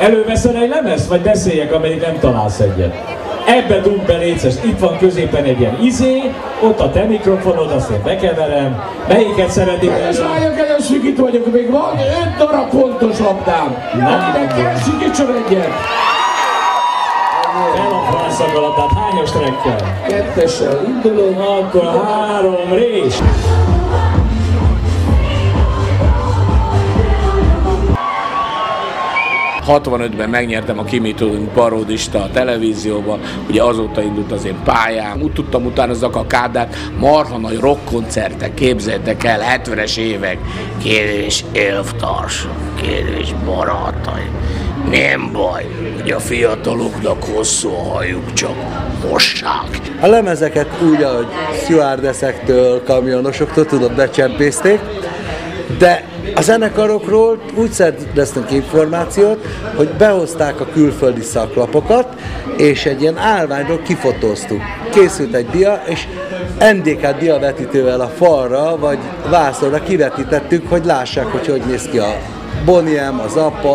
Előveszel egy lemezt, vagy beszéljek, amelyik nem találsz egyet? Ebbe dugd be, létszes, itt van középen egy ilyen izé, ott a te mikrofonod, azt én bekeverem. Melyiket szeretnék? És várjak, nagyon sikít vagyok, még van 5 darab pontos labdám. Akinek kell, sikítson egyet. El a franszak a labdát, hányos trekkel? 2-essel indulunk. Akkor 3 rés. ...65-ben megnyertem a Kimi Tudunk paródista a televízióban, ugye azóta indult az én pályám, úgy tudtam utánozzak a Kádát, marha nagy rockkoncertek, képzeljétek el, 70-es évek, kedves elvtárs, kedves barátaim, nem baj, hogy a fiataloknak hosszú a hajuk, csak mossák. A lemezeket úgy, ahogy stewardessektől, kamionosoktól tudod, becsempészték, de a zenekarokról úgy szereztünk információt, hogy behozták a külföldi szaklapokat, és egy ilyen állványról kifotóztuk. Készült egy dia, és NDK diavetítővel a falra, vagy vászonra kivetítettük, hogy lássák, hogy hogy néz ki a Bonnie M, az Zappa.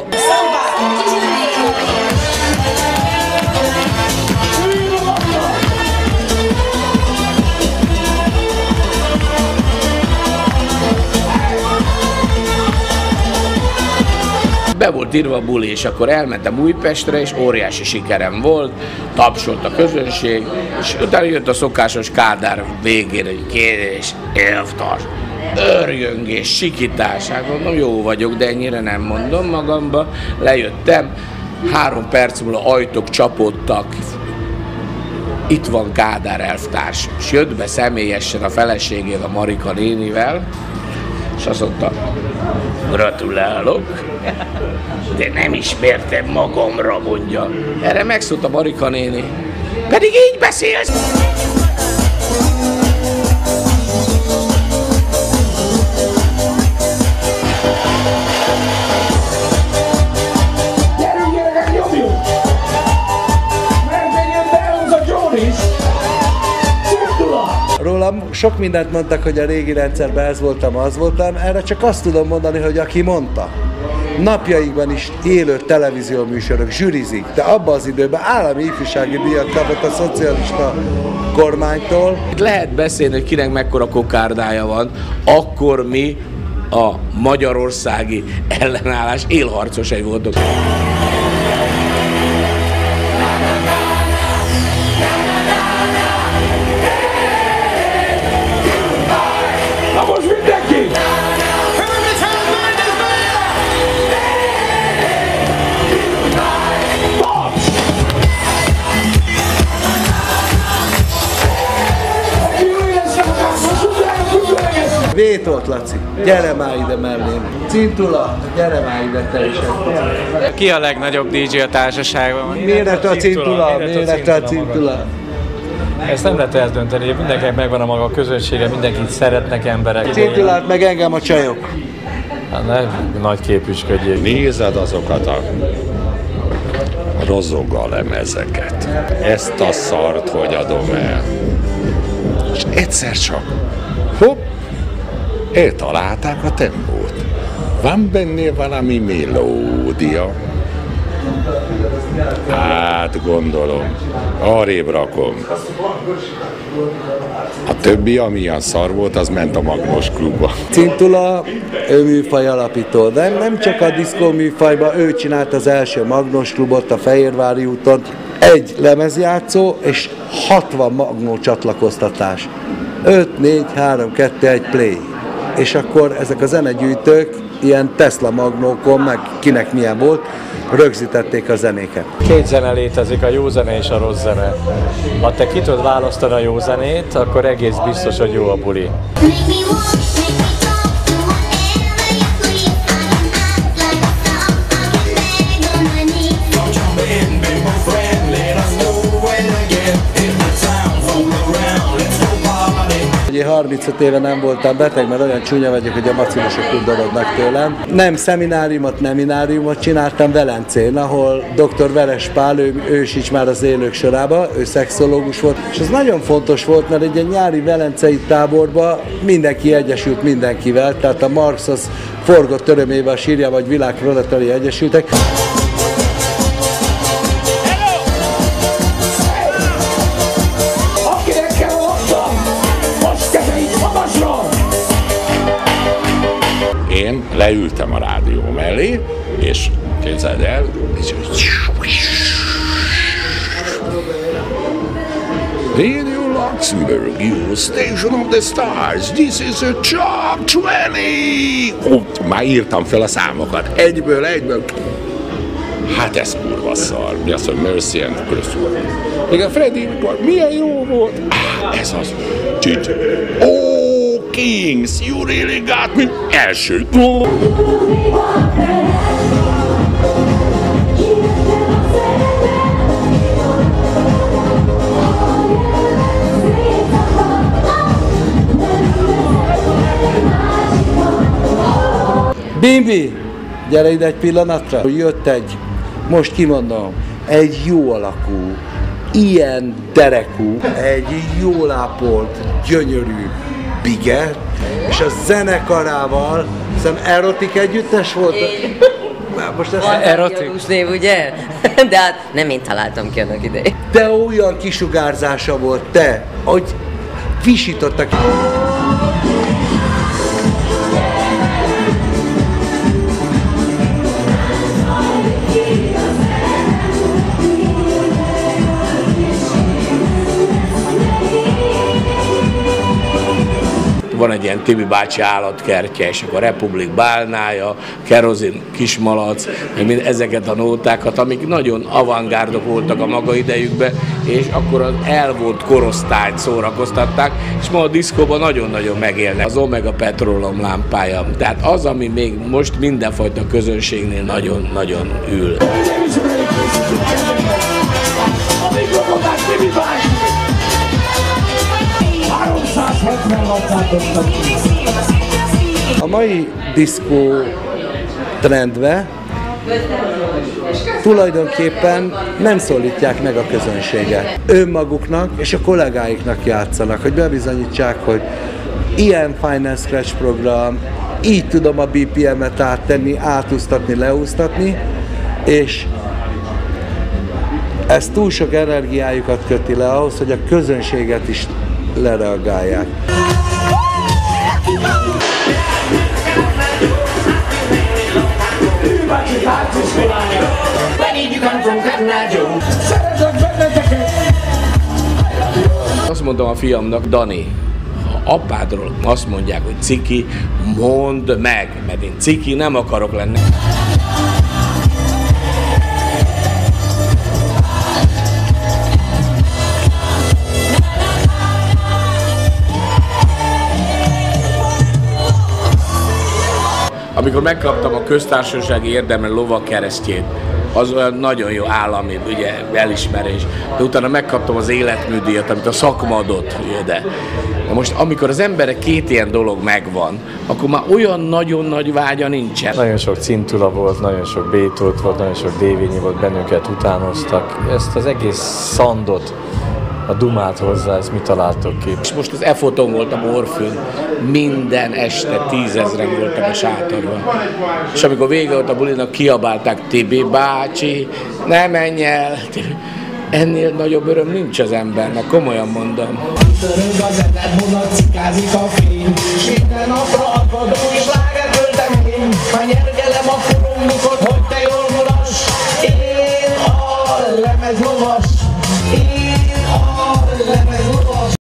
Be volt írva a buli, és akkor elmentem Újpestre, és óriási sikerem volt, tapsolt a közönség, és utána jött a szokásos Kádár végén, hogy kérdés, elvtárs, örjöngés, sikítás, hát mondom, jó vagyok, de ennyire nem mondom magamba, lejöttem, 3 perc múlva ajtók csapódtak, itt van Kádár elvtárs, és jött be személyesen a feleségével, Marika nénivel, és azt mondta, gratulálok, de nem ismertem magamra, mondja. Erre megszólt a Marika néni, pedig így beszélsz! Gyerünk, gyerekek, nyomjuk! Mert menjen be az a Jonis! Rólam sok mindent mondtak, hogy a régi rendszerben ez voltam, az voltam, erre csak azt tudom mondani, hogy aki mondta. Napjainkban is élő televízióműsorok zsűrizik, de abban az időben állami ifjúsági díjat kapott a szocialista kormánytól. Lehet beszélni, hogy kinek mekkora kokárdája van, akkor mi a magyarországi ellenállás élharcosai voltunk. Na most mindenki! Vétolt, Laci, gyere már ide mellém. Cintula, gyere már ide te is. Ki a legnagyobb DJ a társaságban? Méretre a Cintula, méretre a Cintula. Ezt nem lehet eldönteni, mindenkinek megvan a maga közönsége, mindenkit szeretnek emberek. Cintulát meg engem a csajok. Hát ne nagy képüsködjék. Nézed azokat a rozogalemezeket. Ezt a szart, hogy adom el. És egyszer csak, hopp, eltalálták a tempót. Van benne valami melódia. Hát gondolom, arrébb rakom. A többi, ami ilyen szar volt, az ment a Magnós klubba. Cintula, ő műfaj alapító, de nem csak a diszkó műfajban, ő csinált az első Magnós klubot a Fehérvári úton. Egy lemezjátszó és 60 magnó csatlakoztatás. 5, 4, 3, 2, 1 play. És akkor ezek a zenegyűjtők ilyen Tesla magnókon, meg kinek milyen volt, rögzítették a zenéket. 2 zene létezik, a jó zene és a rossz zene. Ha te ki tudod választani a jó zenét, akkor egész biztos, hogy jó a buli. Én 35 éve nem voltam beteg, mert olyan csúnya vagyok, hogy a macinosok tudodnak tőlem. Nem szemináriumot csináltam Velencén, ahol dr. Veres Pál, ő sincs már az élők sorába, ő szexológus volt, és ez nagyon fontos volt, mert egy ilyen nyári velencei táborban mindenki egyesült mindenkivel, tehát a Marx az forgott örömébe a sírja, vagy világ proletari egyesültek. leültem a rádió mellé, és képzeld el, és Radio Luxembourg, your station of the stars, this is a top 20! Már írtam fel a számokat, egyből. Hát ez kurva szar. Mi azt mondja, Mercy and Crystal. Még a Freddy, milyen jó volt. Ez az. Csicsi. Oh, Kings, you really got me. Első. Bimbi, gyere ide egy pillanatra. Jött egy, most kimondom, egy jó alakú, ilyen derekú, egy jól ápolt, gyönyörű biget, és a zenekarával, hiszem erotik együttes volt. Most ez erotikus név, ugye? De hát nem én találtam ki annak idején. De olyan kisugárzása volt, te, hogy visítottak. Van egy ilyen Tibi bácsi állatkertje, és akkor Republik bálnája, Kerozin kismalac, mind ezeket a nótákat, amik nagyon avantgárdok voltak a maga idejükben, és akkor az elvont korosztályt szórakoztatták, és ma a diszkóban nagyon-nagyon megélnek. Az Omega Petroleum lámpája, tehát az, ami még most mindenfajta közönségnél nagyon-nagyon ül. A mai diszkó trendbe tulajdonképpen nem szólítják meg a közönséget. Önmaguknak és a kollégáiknak játszanak, hogy bebizonyítsák, hogy ilyen Fine and Scratch program, így tudom a BPM-et áttenni, átúsztatni, leúsztatni, és ez túl sok energiájukat köti le ahhoz, hogy a közönséget is lereagálják. Azt mondom a fiamnak, Dani, ha apádról azt mondják, hogy ciki, mondd meg, mert én ciki nem akarok lenni. Amikor megkaptam a köztársasági érdemel lovagkeresztjét, az olyan nagyon jó állami ugye, elismerés. De utána megkaptam az életműdíjat, amit a szakma adott. Ugye, de most amikor az emberek két ilyen dolog megvan, akkor már olyan nagyon nagy vágya nincsen. Nagyon sok Cintula volt, nagyon sok Bétót volt, nagyon sok Dévényi volt, bennünket utánoztak. Ezt az egész szandot, a dumát hozzá, ezt mi találtok ki. És most az E-foton voltam Orfűn, minden este 10 000-en voltak a sátorban. És amikor vége volt a bulinak, kiabálták, Tibi bácsi, ne menj el! Ennél nagyobb öröm nincs az embernek, komolyan mondom. Törög az ezer, cikázik a fény, s minden napra akadó és lágerköltemény. Már nyergelem a foromnikot, hogy te jól mulass, én a lemezlovas.